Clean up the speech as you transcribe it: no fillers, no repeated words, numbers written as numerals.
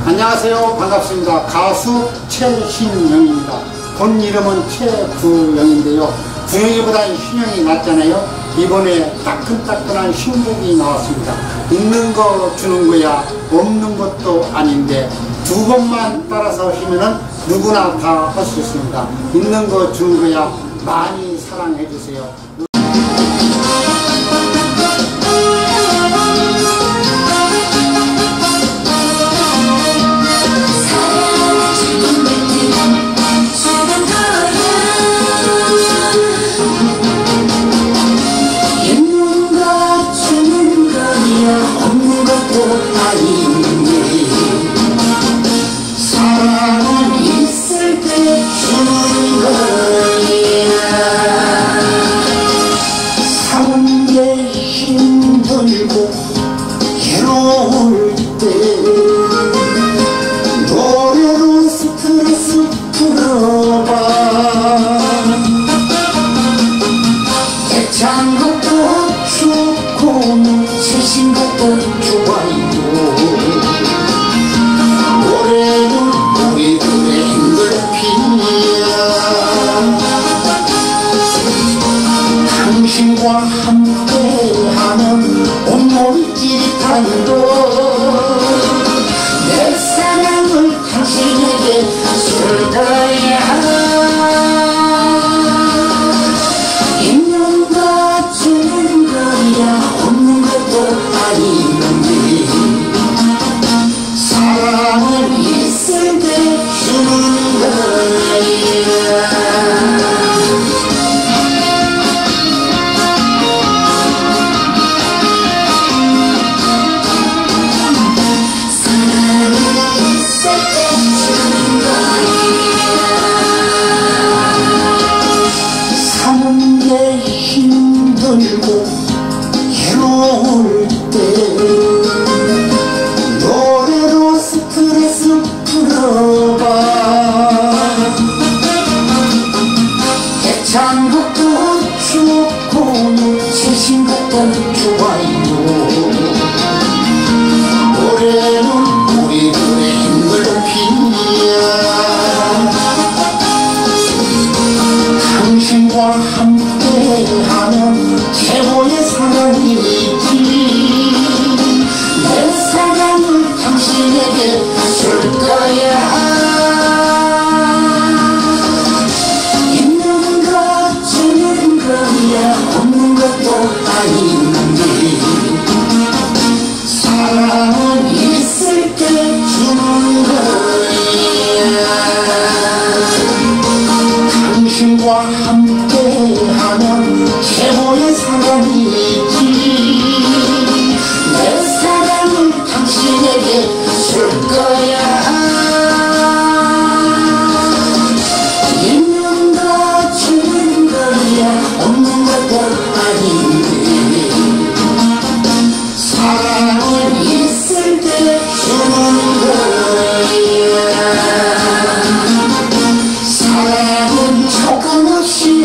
안녕하세요. 반갑습니다. 가수 최신영입니다. 본 이름은 최구영인데요. 구영이보다는 신영이 낫잖아요. 이번에 따끈따끈한 신곡이 나왔습니다. 있는 거 주는 거야 없는 것도 아닌데 두 번만 따라서 하시면은 누구나 다 할 수 있습니다. 있는 거 주는 거야 많이 사랑해 주세요. 사랑은 있을 때 주는 거야. 사는 게 힘들고 괴로울 때 노래로 스트레스 풀어봐. 애찬 것도 좋고 채신 것도 좋아요. 노래는 우리들의 힘들피야. 당신과 함께하면 온몸이 찌릿하고 내 사랑을 당신에게 줄 거야. 있는 거 주는 거야 없는 것도 아닌데 사랑은 있을 때 주는 거야. 사는 게 힘들고 괴로울 때 노래로 스트레스 풀어봐. 애찬 것도 좋고 채신 것도 좋아요. 노래는 우리들의 힘을 피야. 당신과 함께하면 최고의 사랑이 있지. 내 사랑을 당신에게 줄 거야. 있는 거 주는 거야 없는 것도 아닌데 사랑은 있을 때 주는 거야. 당신과 함께하면 최고의 사랑이 있지. 내 사랑을 당신에게 줄 거야. 있는 거 주는 거야 없는 것도 아닌데 사랑은 있을 때 주는 거야. 사랑은 조금 없이